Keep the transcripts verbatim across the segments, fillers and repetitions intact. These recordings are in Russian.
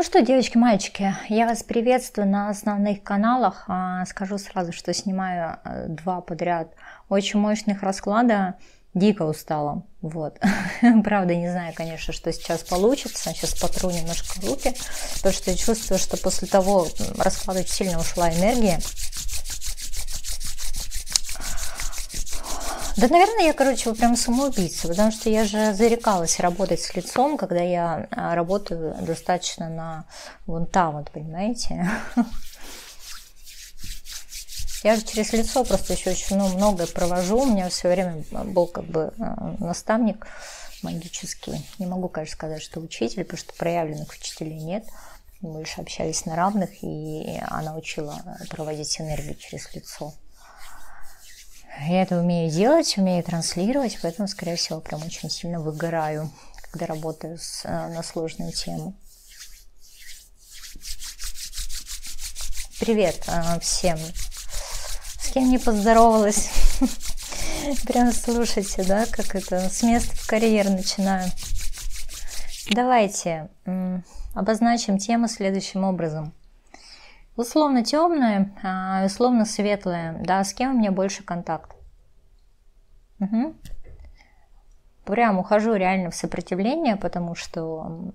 что, девочки, мальчики, я вас приветствую на основных каналах. Скажу сразу, что снимаю два подряд очень мощных расклада. Дико устала. Вот. Правда, не знаю, конечно, что сейчас получится. Сейчас потру немножко руки, потому что я чувствую, что после того расклада очень сильно ушла энергия. Да, наверное, я, короче, прям самоубийца, потому что я же зарекалась работать с лицом, когда я работаю достаточно на вон там, вот, понимаете? Я же через лицо просто еще очень ну, многое провожу, у меня все время был как бы наставник магический. Не могу, конечно, сказать, что учитель, потому что проявленных учителей нет. Мы больше общались на равных, и она учила проводить энергию через лицо. Я это умею делать, умею транслировать, поэтому, скорее всего, прям очень сильно выгораю, когда работаю с, на сложную тему. Привет всем! С кем не поздоровалась? Прям слушайте, да, как это, с места в карьер начинаю. Давайте обозначим тему следующим образом. Условно темное, условно светлое. Да, с кем у меня больше контакт? Угу. Прям ухожу реально в сопротивление, потому что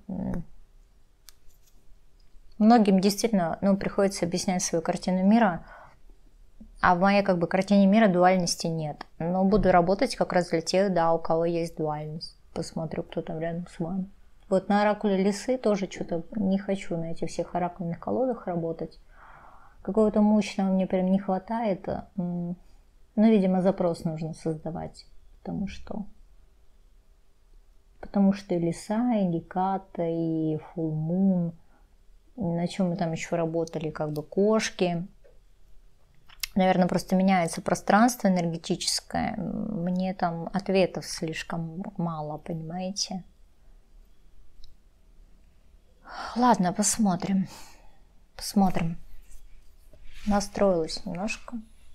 многим действительно ну, приходится объяснять свою картину мира, а в моей как бы картине мира дуальности нет. Но буду работать как раз для тех, да, у кого есть дуальность. Посмотрю, кто там рядом с вами. Вот на оракуле лисы тоже что-то не хочу на этих всех оракульных колодах работать. Какого-то мощного мне прям не хватает. Ну, видимо, запрос нужно создавать. Потому что... Потому что и лиса, и геката, и full moon. На чем мы там еще работали, как бы кошки. Наверное, просто меняется пространство энергетическое. Мне там ответов слишком мало, понимаете? Ладно, посмотрим. Посмотрим. Настроилась немножко.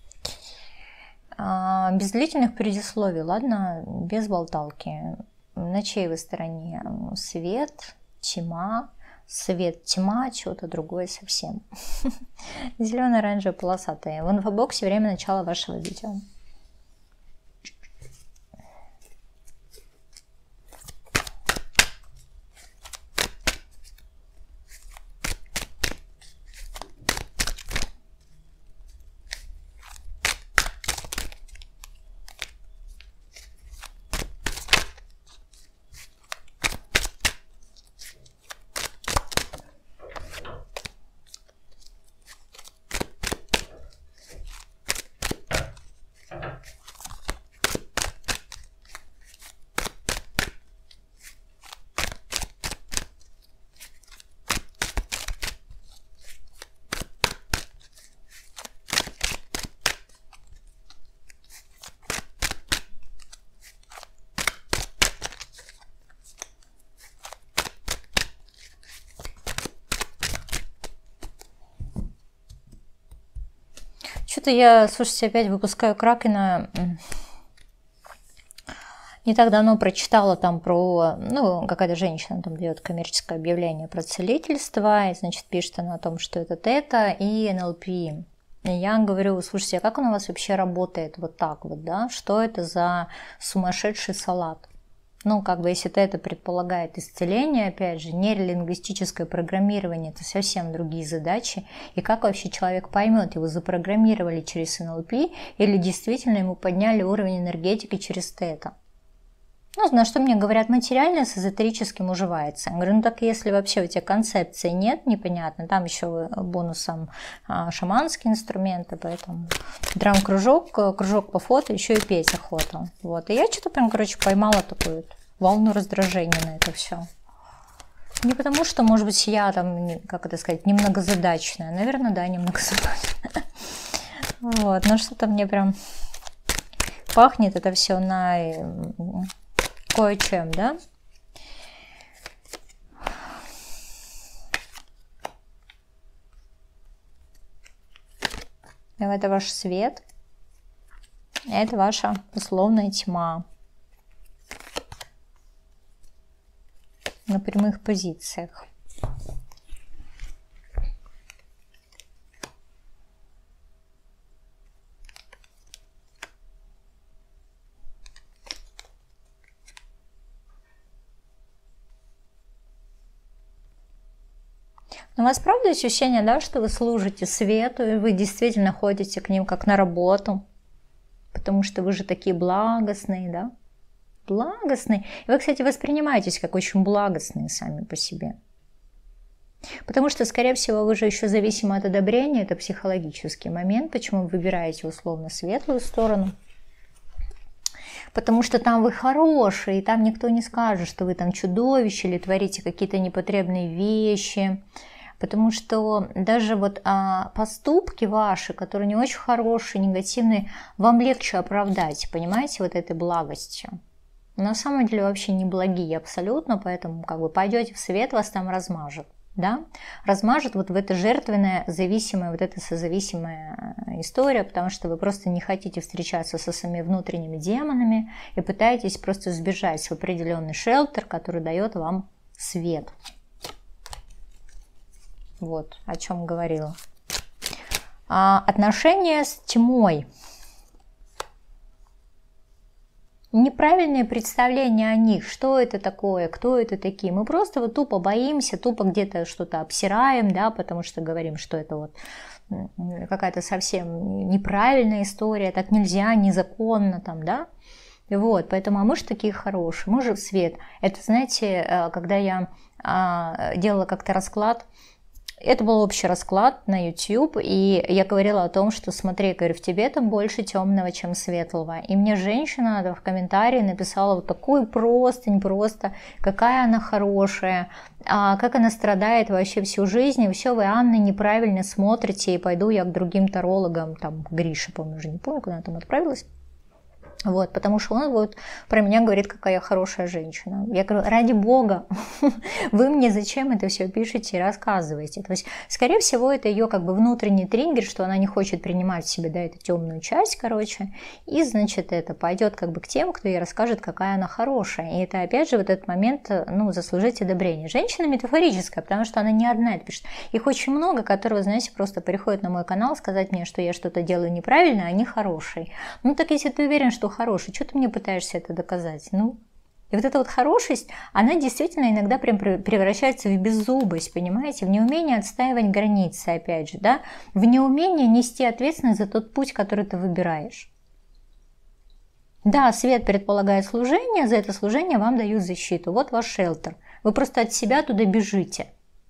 А, без длительных предисловий, ладно, без болталки. На чьей вы стороне? Свет, тьма, свет, тьма, что-то другое совсем. Зеленая, оранжевая, полосатая. В инфобоксе время начала вашего видео. Что-то я, слушайте, опять выпускаю Кракена. Не так давно прочитала там про, ну, какая-то женщина там дает коммерческое объявление про целительство, и, значит, пишет она о том, что это тета и эн эл пи. И я говорю, слушайте, а как он у вас вообще работает вот так вот, да? Что это за сумасшедший салат? Ну, как бы, если это предполагает исцеление, опять же, нейролингвистическое программирование, это совсем другие задачи. И как вообще человек поймет, его запрограммировали через эн эл пи или действительно ему подняли уровень энергетики через тета? Ну, на что мне говорят, материальное с эзотерическим уживается. Я говорю, ну так если вообще у тебя концепции нет, непонятно, там еще бонусом а, шаманские инструменты, поэтому драм-кружок, кружок по фото, еще и петь охота. Вот. И я что-то прям, короче, поймала такую волну раздражения на это все. Не потому что, может быть, я там, как это сказать, немногозадачная. Наверное, да, немногозадачная. Вот, но что-то мне прям пахнет это все на... кое-чем, да? Это ваш свет, это ваша условная тьма на прямых позициях. Но у вас правда есть ощущение, да, что вы служите свету, и вы действительно ходите к ним как на работу, потому что вы же такие благостные, да? Благостные. И вы, кстати, воспринимаетесь как очень благостные сами по себе. Потому что, скорее всего, вы же еще зависимы от одобрения, это психологический момент, почему вы выбираете условно светлую сторону. Потому что там вы хорошие, и там никто не скажет, что вы там чудовище или творите какие-то непотребные вещи. Потому что даже вот а, поступки ваши, которые не очень хорошие, негативные, вам легче оправдать, понимаете, вот этой благостью. На самом деле вообще не благие абсолютно, поэтому как бы пойдете в свет, вас там размажет. Да? Размажет вот в это жертвенное, зависимое, вот эта созависимая история, потому что вы просто не хотите встречаться со своими внутренними демонами и пытаетесь просто сбежать в определенный шелтер, который дает вам свет. Вот о чем говорила. А отношения с тьмой. Неправильное представление о них, что это такое, кто это такие. Мы просто вот тупо боимся, тупо где-то что-то обсираем, да, потому что говорим, что это вот какая-то совсем неправильная история, так нельзя, незаконно там, да. Вот, поэтому, а мы же такие хорошие, мы же в свет. Это, знаете, когда я делала как-то расклад, это был общий расклад на YouTube, и я говорила о том, что смотри, говорю, в тебе там больше темного, чем светлого. И мне женщина в комментарии написала вот такую простынь, просто, какая она хорошая, а как она страдает вообще всю жизнь, и все вы, Анна, неправильно смотрите, и пойду я к другим тарологам, там, Гриша, помню, уже не помню, куда она там отправилась. Вот, потому что он вот про меня говорит, какая я хорошая женщина. Я говорю, ради бога, вы мне зачем это все пишете и рассказываете? То есть, скорее всего, это ее как бы внутренний триггер, что она не хочет принимать в себе, да, эту темную часть, короче, и, значит, это пойдет как бы к тем, кто ей расскажет, какая она хорошая. И это, опять же, в этот момент, ну, заслужить одобрение. Женщина метафорическая, потому что она не одна это пишет. Их очень много, которые, знаете, просто приходят на мой канал сказать мне, что я что-то делаю неправильно, а они хорошие. Ну, так если ты уверен, что хороший, что ты мне пытаешься это доказать? Ну, и вот эта вот хорошесть, она действительно иногда прям превращается в беззубость, понимаете, в неумение отстаивать границы, опять же, да, в неумение нести ответственность за тот путь, который ты выбираешь. Да, свет предполагает служение, за это служение вам дают защиту. Вот ваш шелтер. Вы просто от себя туда бежите.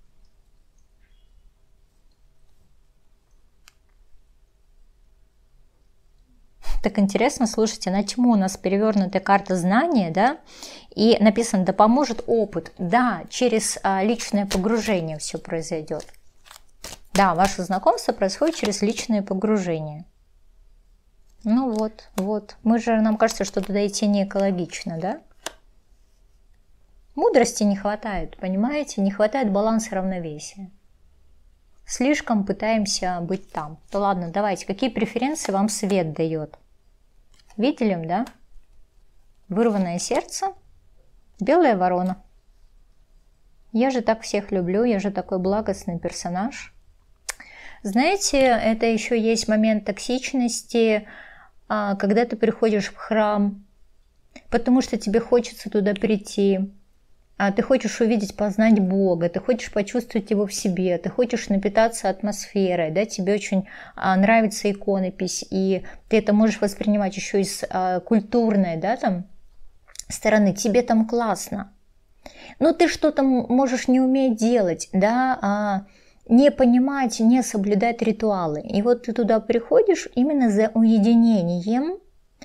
Так интересно, слушайте, на тьму у нас перевернутая карта знания, да, и написано, да поможет опыт. Да, через а, личное погружение все произойдет. Да, ваше знакомство происходит через личное погружение. Ну вот, вот. Мы же, нам кажется, что туда идти не экологично, да? Мудрости не хватает, понимаете? Не хватает баланса и равновесия. Слишком пытаемся быть там. Да ладно, давайте, какие преференции вам свет дает? Видели, да? Вырванное сердце, белая ворона. Я же так всех люблю, я же такой благостный персонаж. Знаете, это еще есть момент токсичности, когда ты приходишь в храм, потому что тебе хочется туда прийти. Ты хочешь увидеть, познать Бога, ты хочешь почувствовать Его в себе, ты хочешь напитаться атмосферой, да, тебе очень нравится иконопись, и ты это можешь воспринимать еще из культурной, да, там, стороны, тебе там классно. Но ты что-то можешь не уметь делать, да, не понимать, не соблюдать ритуалы. И вот ты туда приходишь именно за уединением.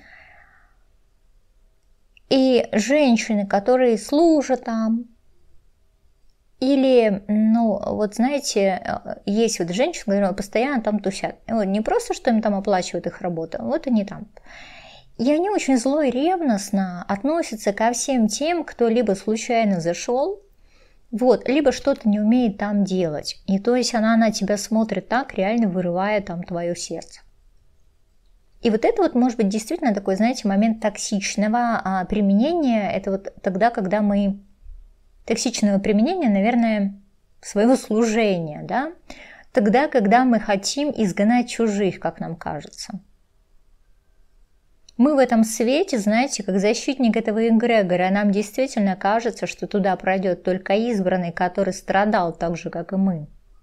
И женщины, которые служат там, или, ну, вот знаете, есть вот женщины, которые постоянно там тусят. Вот, не просто, что им там оплачивают их работу, вот они там. И они очень зло и ревностно относятся ко всем тем, кто либо случайно зашел, вот, либо что-то не умеет там делать. И то есть она на тебя смотрит так, реально вырывая там твое сердце. И вот это вот может быть действительно такой, знаете, момент токсичного а, применения. Это вот тогда, когда мы... Токсичного применения, наверное, своего служения, да? Тогда, когда мы хотим изгнать чужих, как нам кажется. Мы в этом свете, знаете, как защитник этого эгрегора, нам действительно кажется, что туда пройдет только избранный, который страдал так же, как и мы.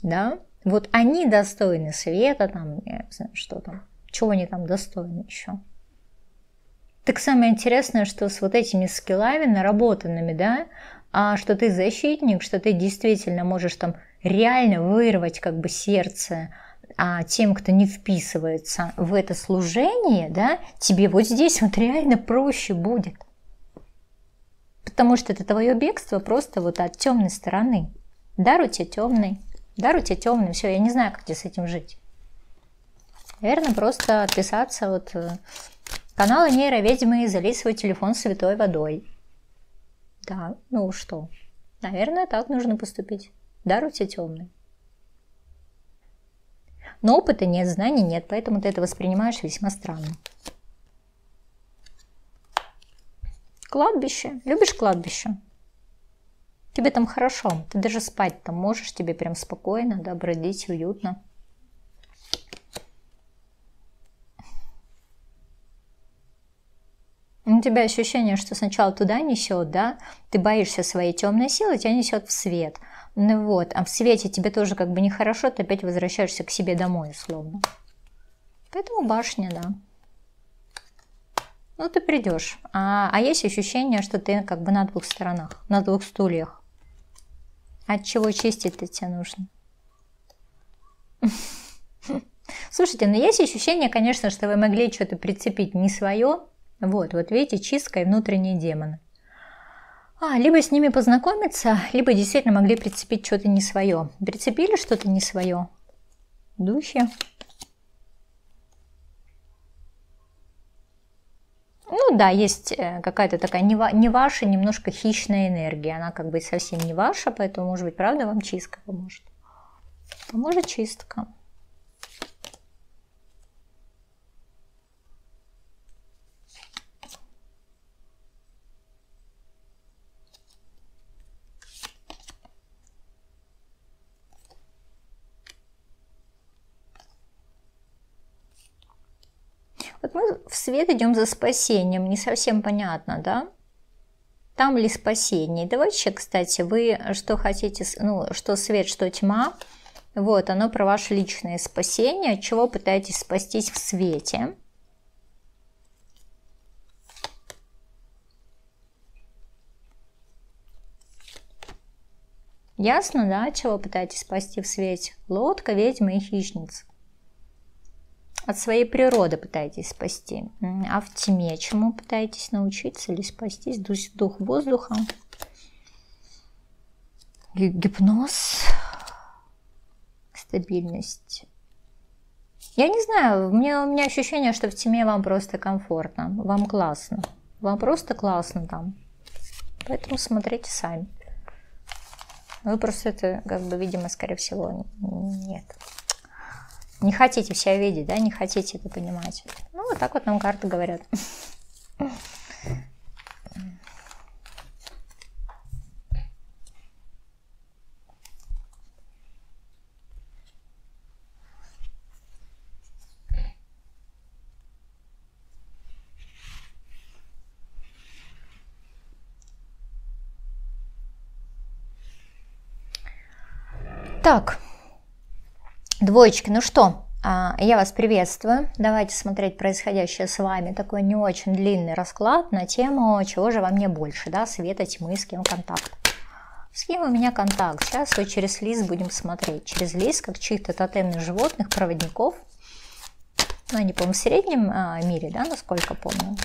да, вот они достойны света, там, я не знаю, что там, чего они там достойны еще. Так самое интересное, что с вот этими скиллами наработанными, да, а что ты защитник, что ты действительно можешь там реально вырвать как бы сердце а тем, кто не вписывается в это служение, да, тебе вот здесь вот реально проще будет. Потому что это твое бегство просто вот от темной стороны. Дар у тебя темный, дар у тебя темный, все, я не знаю, как тебе с этим жить. Наверное, просто отписаться от канала нейроведьмы и залить свой телефон святой водой. Да, ну что, наверное, так нужно поступить. Дар у тебя темный. Но опыта нет, знаний нет, поэтому ты это воспринимаешь весьма странно. Кладбище. Любишь кладбище? Тебе там хорошо. Ты даже спать там можешь, тебе прям спокойно, да, бродить, уютно. У тебя ощущение, что сначала туда несет, да, ты боишься своей темной силы, тебя несет в свет. Ну вот, а в свете тебе тоже как бы нехорошо, ты опять возвращаешься к себе домой, условно. Поэтому башня, да. Ну, ты придешь. А, а есть ощущение, что ты как бы на двух сторонах, на двух стульях. От чего чистить-то тебе нужно? Слушайте, ну есть ощущение, конечно, что вы могли что-то прицепить не свое. Вот, вот видите, чистка и внутренние демоны. А, либо с ними познакомиться, либо действительно могли прицепить что-то не свое. Прицепили что-то не свое? Духи. Ну да, есть какая-то такая не, ва- не ваша, немножко хищная энергия. Она как бы совсем не ваша, поэтому, может быть, правда, вам чистка поможет. Поможет чистка. Вот мы в свет идем за спасением, не совсем понятно, да? Там ли спасение? Да вообще, кстати, вы что хотите, ну, что свет, что тьма, вот, оно про ваше личное спасение, от чего пытаетесь спастись в свете. Ясно, да, от чего пытаетесь спасти в свете? Лодка, ведьма и хищница. От своей природы пытаетесь спасти. А в тьме чему пытаетесь научиться или спастись? Дух воздуха. Гипноз. Стабильность. Я не знаю, у меня, у меня ощущение, что в тьме вам просто комфортно. Вам классно. Вам просто классно там. Поэтому смотрите сами. Вы просто это, как бы, видимо, скорее всего, нет. Не хотите себя видеть, да, не хотите это понимать. Ну, вот так вот нам карты говорят. Так, двоечки, ну что, я вас приветствую. Давайте смотреть происходящее с вами. Такой не очень длинный расклад на тему, чего же во мне больше, да, света, тьмы, с кем контакт. С кем у меня контакт? Сейчас вот через лист будем смотреть. Через лист, как чьих-то тотемных животных, проводников. Ну, они, по-моему, в среднем а, мире, да, насколько помню.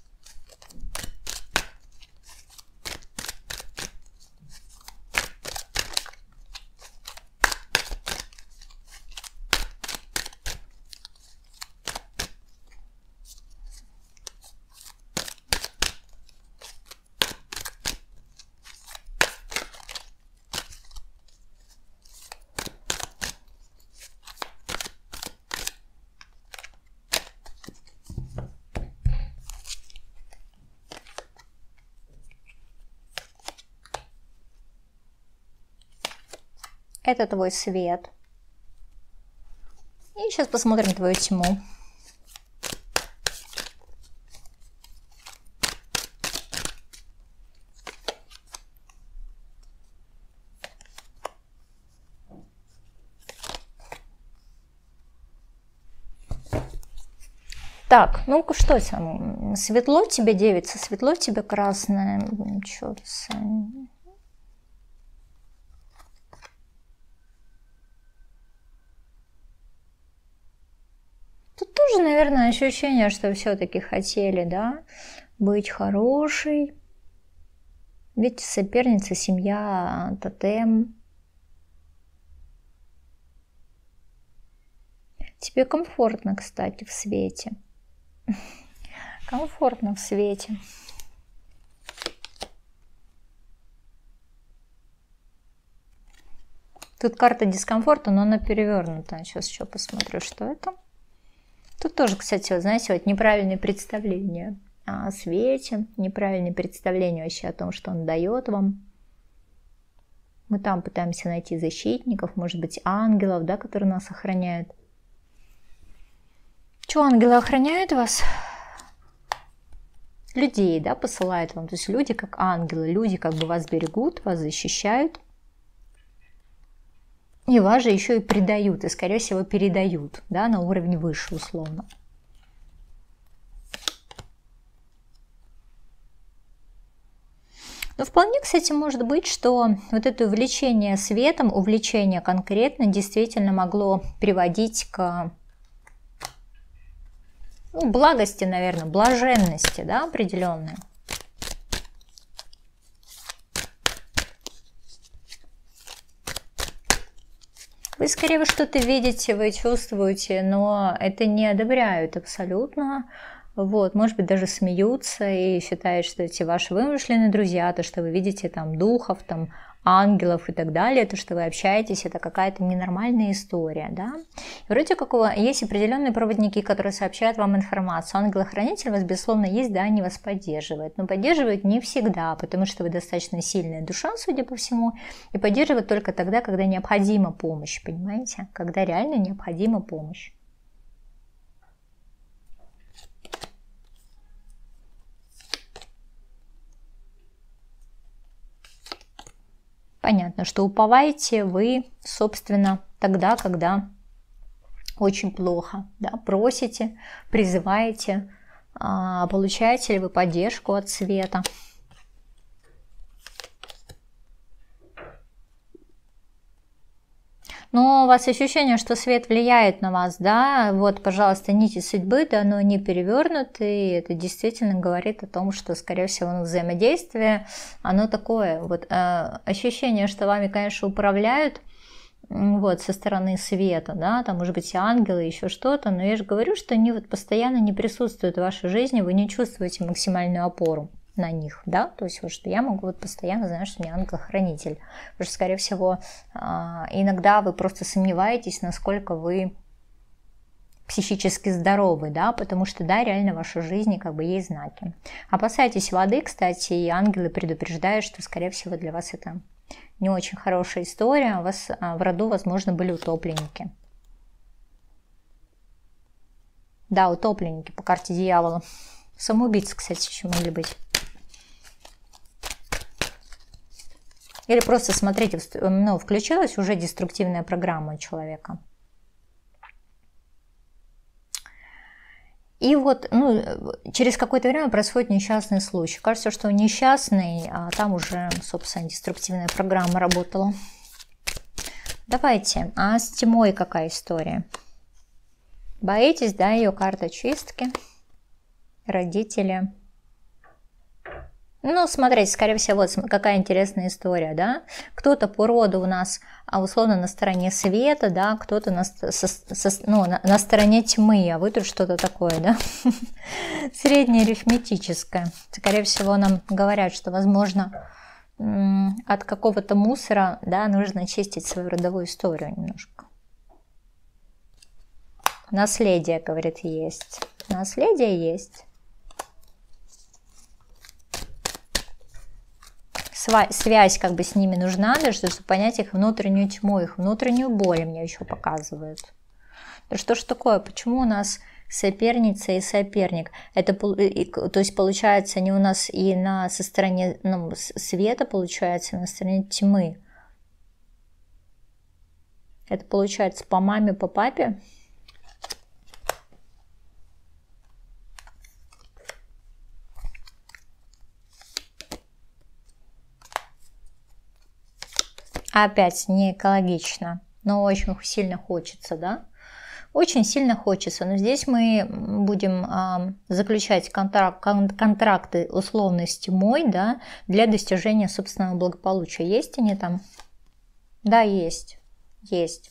Это твой свет. И сейчас посмотрим твою тьму. Так, ну-ка, что там? Светло тебе, девица, светло тебе, красное. Чё ты? Тут тоже, наверное, ощущение, что все-таки хотели, да, быть хорошей. Видите, соперница, семья, тотем. Тебе комфортно, кстати, в свете. Комфортно в свете. Тут карта дискомфорта, но она перевернута. Сейчас еще посмотрю, что это. Тут тоже, кстати, вот знаете, вот неправильные представления о свете, неправильные представления вообще о том, что он дает вам. Мы там пытаемся найти защитников, может быть, ангелов, да, которые нас охраняют. Что, ангелы охраняют вас? Людей, да, посылают вам. То есть люди как ангелы, люди как бы вас берегут, вас защищают. И вас же еще и предают, и, скорее всего, передают, да, на уровень выше, условно. Но вполне, кстати, может быть, что вот это увлечение светом, увлечение конкретно действительно могло приводить к, ну, благости, наверное, блаженности, да, определенной. Вы скорее что-то видите, вы чувствуете, но это не одобряют абсолютно. Вот, может быть, даже смеются и считают, что эти ваши вымышленные друзья, то, что вы видите там духов, там ангелов и так далее, то, что вы общаетесь, это какая-то ненормальная история, да. И вроде как есть определенные проводники, которые сообщают вам информацию. Ангел-хранитель у вас, безусловно, есть, да, они вас поддерживают, но поддерживают не всегда, потому что вы достаточно сильная душа, судя по всему, и поддерживают только тогда, когда необходима помощь, понимаете, когда реально необходима помощь. Понятно, что уповаете вы, собственно, тогда, когда очень плохо, да, просите, призываете, а получаете ли вы поддержку от света. Но у вас ощущение, что свет влияет на вас, да, вот, пожалуйста, нити судьбы, да, но не перевернуты, и это действительно говорит о том, что, скорее всего, ну, взаимодействие, оно такое, вот, э, ощущение, что вами, конечно, управляют, вот, со стороны света, да, там, может быть, и ангелы, еще что-то, но я же говорю, что они вот постоянно не присутствуют в вашей жизни, вы не чувствуете максимальную опору на них, да, то есть вот что я могу вот постоянно знать, что у меня ангел-хранитель, потому что, скорее всего, иногда вы просто сомневаетесь, насколько вы психически здоровы, да, потому что, да, реально в вашей жизни как бы есть знаки. Опасайтесь воды, кстати, и ангелы предупреждают, что, скорее всего, для вас это не очень хорошая история, у вас в роду, возможно, были утопленники. Да, утопленники по карте дьявола. Самоубийцы, кстати, еще могли быть. Или просто смотрите, ну, включилась уже деструктивная программа у человека. И вот, ну, через какое-то время происходит несчастный случай. Кажется, что несчастный, а там уже, собственно, деструктивная программа работала. Давайте, а с тьмой какая история? Боитесь, да, ее карта чистки, родители. Ну, смотрите, скорее всего, вот какая интересная история, да. Кто-то по роду у нас, а условно, на стороне света, да, кто-то на, со, со, ну, на, на стороне тьмы, а вы тут что-то такое, да, среднее арифметическое. Скорее всего, нам говорят, что, возможно, от какого-то мусора, да, нужно чистить свою родовую историю немножко. Наследие, говорит, есть. Наследие есть. Связь как бы с ними нужна, даже чтобы понять их внутреннюю тьму, их внутреннюю боль мне еще показывают. Да что ж такое, почему у нас соперница и соперник? Это, то есть получается не у нас и на со стороны, ну, света, получается, на стороне тьмы. Это получается по маме, по папе. Опять не экологично, но очень сильно хочется, да? Очень сильно хочется, но здесь мы будем а, заключать контракт, кон, контракты условно с тьмой, да, для достижения собственного благополучия. Есть они там? Да, есть. Есть.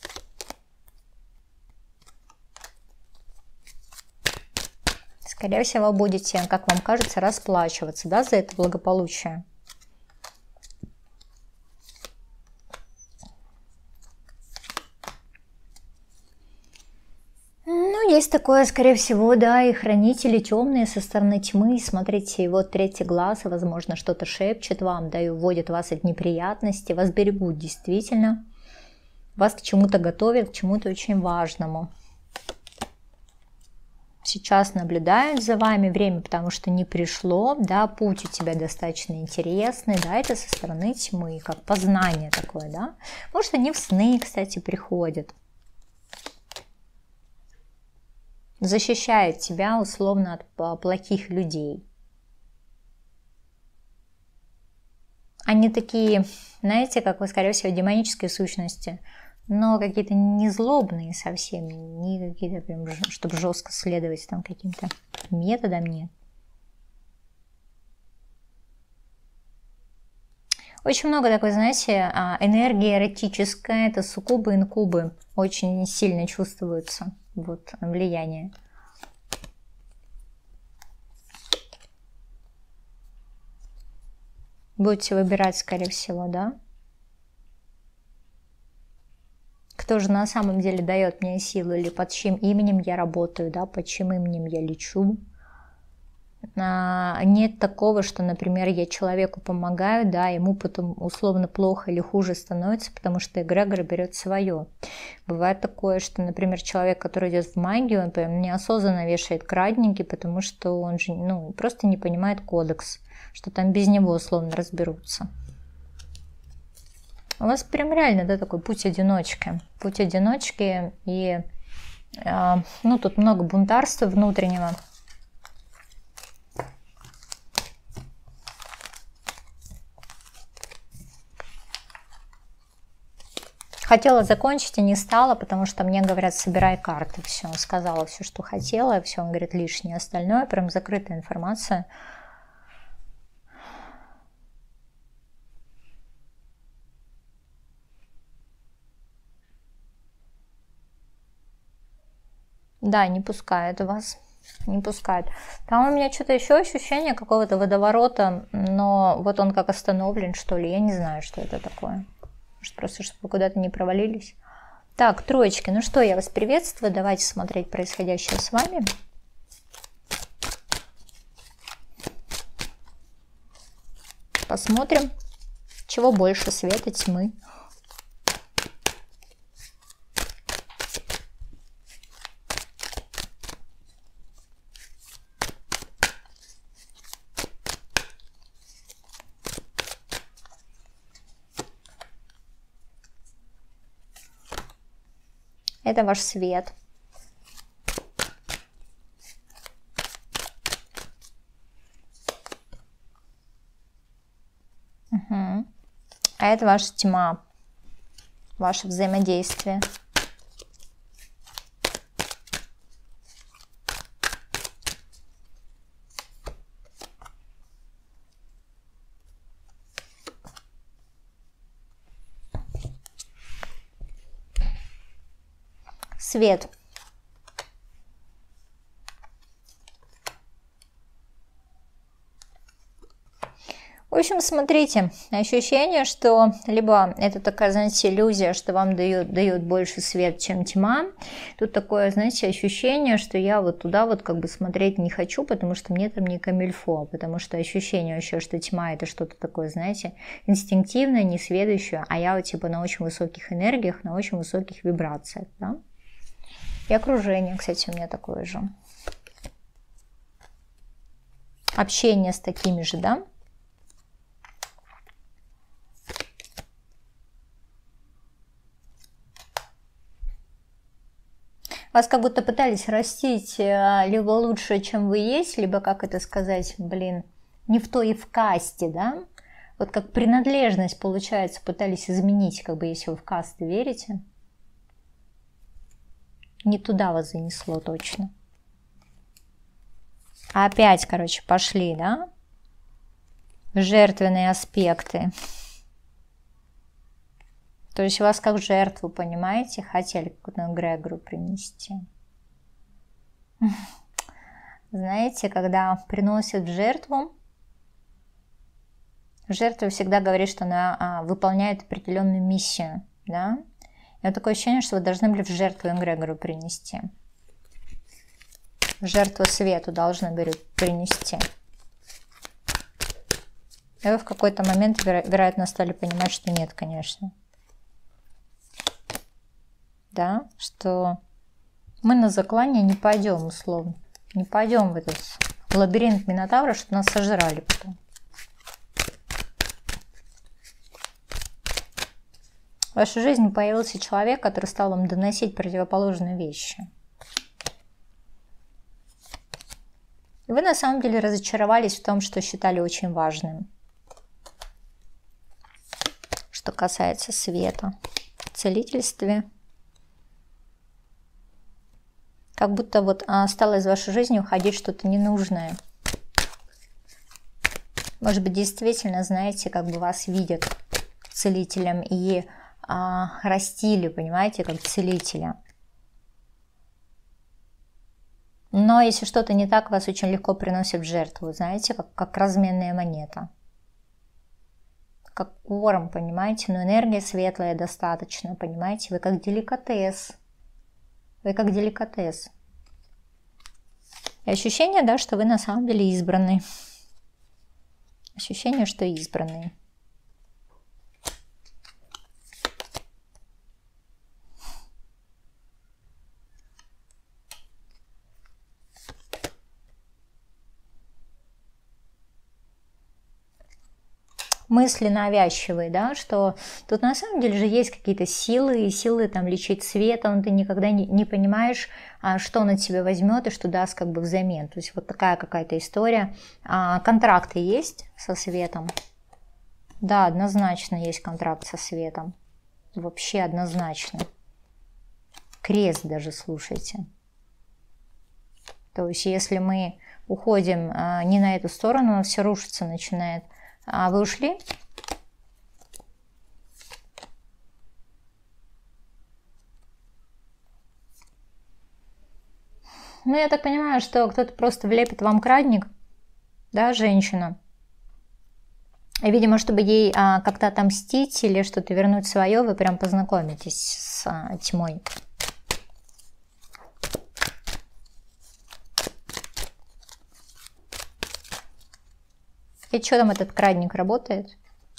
Скорее всего, будете, как вам кажется, расплачиваться, да, за это благополучие. Ну, есть такое, скорее всего, да, и хранители темные со стороны тьмы. Смотрите, и вот третий глаз, возможно, что-то шепчет вам, да, и уводит вас от неприятностей, вас берегут действительно, вас к чему-то готовят, к чему-то очень важному. Сейчас наблюдают за вами время, потому что не пришло, да, путь у тебя достаточно интересный, да, это со стороны тьмы, как познание такое, да. Может, они в сны, кстати, приходят. Защищает тебя условно от плохих людей. Они такие, знаете, как вы, скорее всего, демонические сущности, но какие-то не злобные совсем, не какие-то прям, чтобы жестко следовать там каким-то методам, нет. Очень много такой, знаете, энергии эротической, это суккубы, инкубы, очень сильно чувствуются. Вот влияние. Будете выбирать, скорее всего, да? Кто же на самом деле дает мне силу, или под чьим именем я работаю, да, под чьим именем я лечу. А, нет такого, что, например, я человеку помогаю, да, ему потом условно плохо или хуже становится, потому что эгрегор берет свое. Бывает такое, что, например, человек, который идет в магию, он неосознанно вешает крадники, потому что он же, ну, просто не понимает кодекс, что там без него условно разберутся. У вас прям реально, да, такой путь одиночки. Путь одиночки, и, э, ну, тут много бунтарства внутреннего. Хотела закончить и не стала, потому что мне говорят, собирай карты. Все, сказала все, что хотела, все, он говорит, лишнее, остальное, прям закрытая информация. Да, не пускает вас, не пускает. Там у меня что-то еще ощущение какого-то водоворота, но вот он как остановлен, что ли, я не знаю, что это такое. Может, просто, чтобы вы куда-то не провалились. Так, троечки, ну что, я вас приветствую. Давайте смотреть происходящее с вами. Посмотрим, чего больше, света, тьмы. Это ваш свет. Угу. А это ваша тьма, ваше взаимодействие. Свет. В общем, смотрите, ощущение, что либо это такая, знаете, иллюзия, что вам дает, дает больше свет, чем тьма. Тут такое, знаете, ощущение, что я вот туда вот как бы смотреть не хочу, потому что мне там не камильфо, потому что ощущение еще, что тьма это что-то такое, знаете, инстинктивное, несведущее, а я вот типа на очень высоких энергиях, на очень высоких вибрациях, да. И окружение, кстати, у меня такое же. Общение с такими же, да. Вас как будто пытались растить либо лучше, чем вы есть, либо, как это сказать, блин, не в той и в касте, да. Вот как принадлежность, получается, пытались изменить, как бы, если вы в касты верите. Не туда вас занесло точно. Опять, короче, пошли, да? Жертвенные аспекты. То есть вас как жертву, понимаете, хотели какую-то эгрегору принести. Знаете, когда приносят в жертву, жертва всегда говорит, что она а, выполняет определенную миссию, да? И вот такое ощущение, что вы должны были в жертву эгрегору принести. В жертву свету должны были принести. И вы в какой-то момент, веро вероятно, стали понимать, что нет, конечно. Да, что мы на заклание не пойдем, условно. Не пойдем в этот лабиринт Минотавра, чтобы нас сожрали потом. В вашей жизни появился человек, который стал вам доносить противоположные вещи. И вы на самом деле разочаровались в том, что считали очень важным. Что касается света. В целительстве. Как будто вот стало из вашей жизни уходить что-то ненужное. Может быть, действительно, знаете, как бы вас видят целителем и а, растили, понимаете, как целителя. Но если что-то не так, вас очень легко приносят в жертву, знаете, как, как разменная монета. Как корм, понимаете, но энергия светлая достаточно, понимаете, вы как деликатес. Вы как деликатес. И ощущение, да, что вы на самом деле избранный. Ощущение, что избранный. Мысли навязчивые, да, что тут на самом деле же есть какие-то силы, и силы там лечить светом, ты никогда не, не понимаешь, а, что он от тебя возьмет и что даст как бы взамен. То есть вот такая какая-то история. А, контракты есть со светом? Да, однозначно есть контракт со светом. Вообще однозначно. Крест даже, слушайте. То есть если мы уходим а, не на эту сторону, все рушиться начинает. А вы ушли? Ну, я так понимаю, что кто-то просто влепит вам крадник, да, женщина. И, видимо, чтобы ей а, как-то отомстить или что-то вернуть свое, вы прям познакомитесь с а, тьмой. И что там этот крадник работает?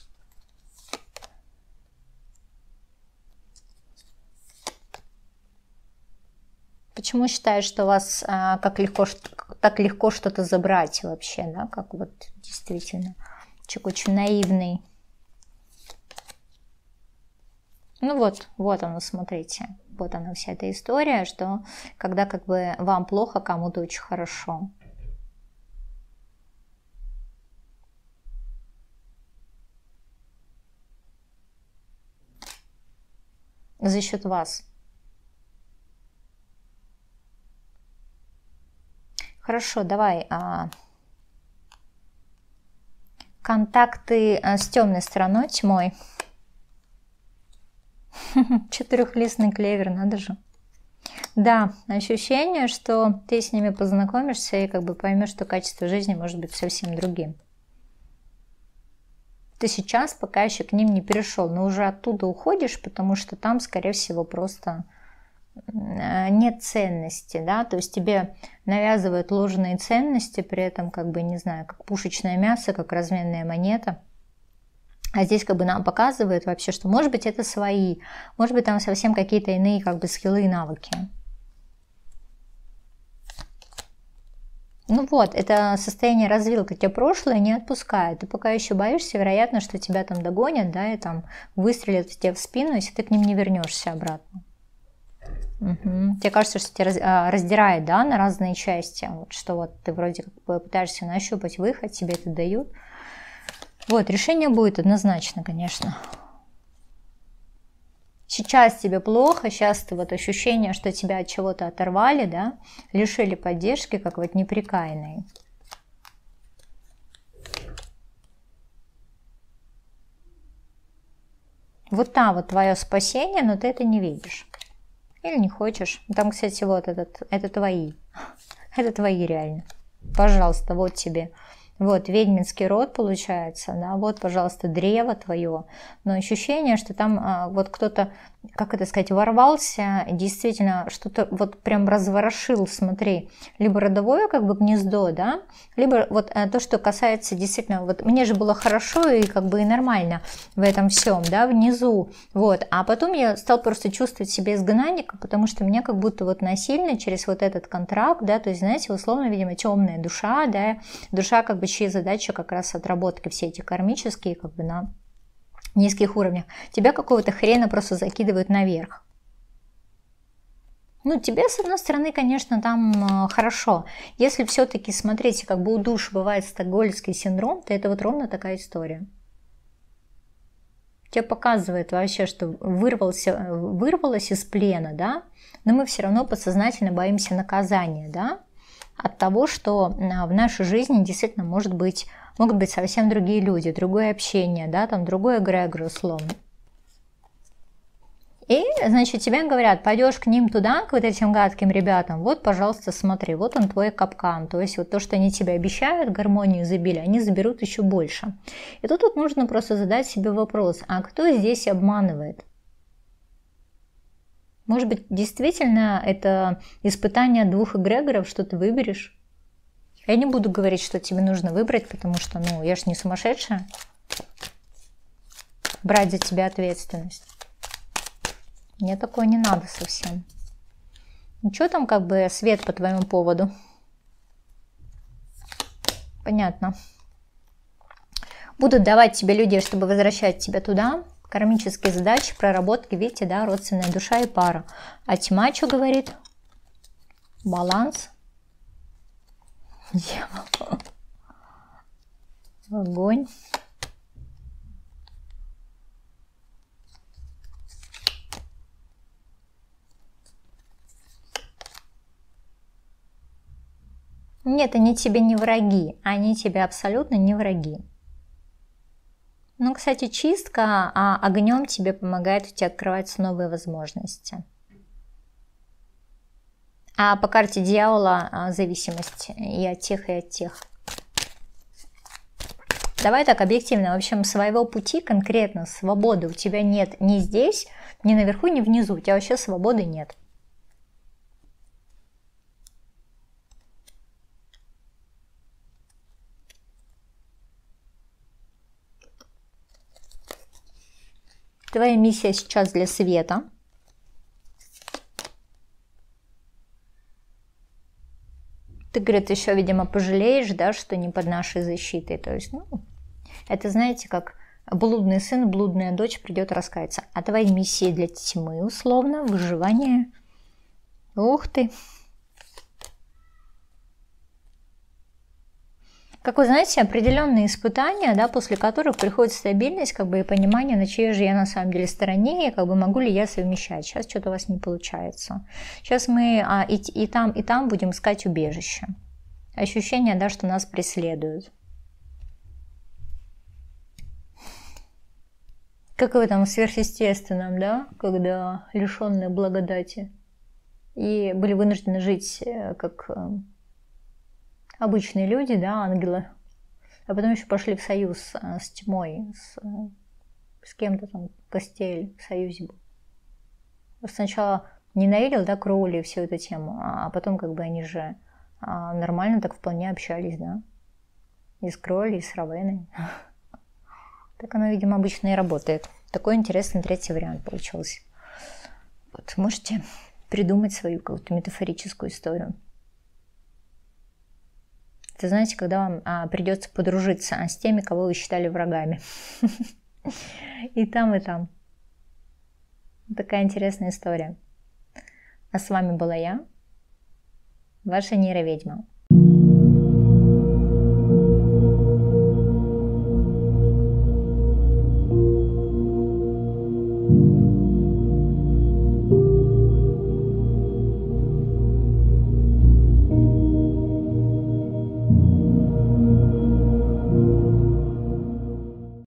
Почему считаешь, что у вас а, как легко, так легко что-то забрать вообще, да? Как вот действительно человек очень наивный. Ну вот, вот оно, смотрите. Вот она вся эта история, что когда как бы вам плохо, кому-то очень хорошо. За счет вас. Хорошо, давай. А, контакты а, с темной стороной, тьмой. Четырехлистный клевер, надо же. Да, ощущение, что ты с ними познакомишься и как бы поймешь, что качество жизни может быть совсем другим. Ты сейчас пока еще к ним не перешел, но уже оттуда уходишь, потому что там, скорее всего, просто нет ценности, да, то есть тебе навязывают ложные ценности, при этом, как бы, не знаю, как пушечное мясо, как разменная монета. А здесь как бы нам показывают вообще, что может быть это свои, может быть там совсем какие-то иные как бы скиллы и навыки. Ну вот, это состояние развилки, тебя прошлое не отпускает. Ты пока еще боишься, вероятно, что тебя там догонят, да, и там выстрелят в тебя в спину, если ты к ним не вернешься обратно. Угу. Тебе кажется, что тебя раздирает, да, на разные части, вот, что вот ты вроде как бы пытаешься нащупать выход, тебе это дают. Вот, решение будет однозначно, конечно. Сейчас тебе плохо, сейчас ты вот ощущение, что тебя от чего-то оторвали, да, лишили поддержки, как вот неприкаянной. Вот там вот твое спасение, но ты это не видишь. Или не хочешь. Там, кстати, вот этот, это твои. Это твои реально. Пожалуйста, вот тебе. Вот, ведьминский род получается, да, вот, пожалуйста, древо твое, но ощущение, что там а, вот кто-то, как это сказать, ворвался, действительно что-то вот прям разворошил, смотри, либо родовое как бы гнездо, да, либо вот а, то, что касается действительно, вот мне же было хорошо и как бы и нормально в этом всем, да, внизу, вот, а потом я стал просто чувствовать себя изгнанником, потому что меня как будто вот насильно через вот этот контракт, да, то есть, знаете, условно, видимо, темная душа, да, душа как бы чьи задачи как раз отработки все эти кармические как бы на низких уровнях, тебя какого-то хрена просто закидывают наверх. Ну, тебе, с одной стороны, конечно, там э, хорошо. Если все-таки, смотрите, как бы у душ бывает стокгольмский синдром, то это вот ровно такая история. Тебе показывает вообще, что вырвался, вырвалось из плена, да, но мы все равно подсознательно боимся наказания, да, от того, что в нашей жизни действительно может быть, могут быть совсем другие люди, другое общение, да, там другой эгрегор условно. И, значит, тебе говорят, пойдешь к ним туда, к вот этим гадким ребятам, вот, пожалуйста, смотри, вот он твой капкан. То есть вот то, что они тебе обещают, гармонию, изобилие, они заберут еще больше. И тут вот нужно просто задать себе вопрос, а кто здесь обманывает? Может быть, действительно это испытание двух эгрегоров, что ты выберешь? Я не буду говорить, что тебе нужно выбрать, потому что, ну, я ж не сумасшедшая. Брать за тебя ответственность. Мне такое не надо совсем. Ну, что там как бы свет по твоему поводу? Понятно. Будут давать тебе людей, чтобы возвращать тебя туда. Кармические задачи, проработки, видите, да, родственная душа и пара. А тьма что говорит? Баланс. Дьявол. Огонь. Нет, они тебе не враги. Они тебе абсолютно не враги. Ну, кстати, чистка а огнем тебе помогает, у тебя открываются новые возможности. А по карте дьявола а, зависимость и от тех, и от тех. Давай так объективно. В общем, своего пути конкретно, свободы у тебя нет ни здесь, ни наверху, ни внизу. У тебя вообще свободы нет. Твоя миссия сейчас для света. Ты, говорит, еще, видимо, пожалеешь, да, что не под нашей защитой. То есть, ну, это, знаете, как блудный сын, блудная дочь придет раскаяться. А твоя миссия для тьмы, условно, выживание. Ух ты. Как вы знаете, определенные испытания, да, после которых приходит стабильность, как бы и понимание, на чьей же я на самом деле стороне, и как бы могу ли я совмещать. Сейчас что-то у вас не получается. Сейчас мы а, и, и там, и там будем искать убежище. Ощущение, да, что нас преследуют. Как в этом сверхъестественном, да, когда лишенные благодати и были вынуждены жить как обычные люди, да, ангелы, а потом еще пошли в союз с тьмой, с, с кем-то там, Костель в союзе был. Сначала ненавидел, да, Кроули и всю эту тему, а потом как бы они же нормально так вполне общались, да, и с Кроули, и с Равеной. Так оно, видимо, обычно и работает. Такой интересный третий вариант получился. Вот, можете придумать свою какую-то метафорическую историю. Это, знаете, когда вам а, придется подружиться а, с теми, кого вы считали врагами. И там, и там. Такая интересная история. А с вами была я, ваша нейроведьма.